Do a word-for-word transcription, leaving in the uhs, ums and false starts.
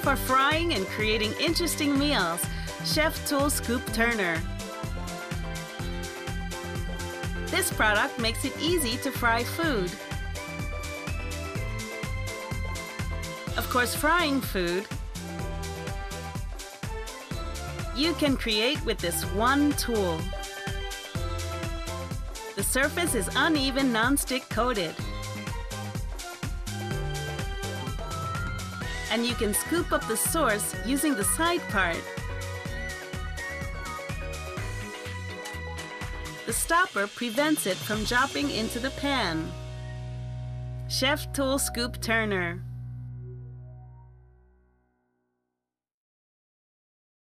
For frying and creating interesting meals, Chef Tool Scoop Turner. This product makes it easy to fry food. Of course, frying food you can create with this one tool. The surface is uneven non-stick coated. And you can scoop up the source using the side part. The stopper prevents it from dropping into the pan. Chef Tool Scoop Turner.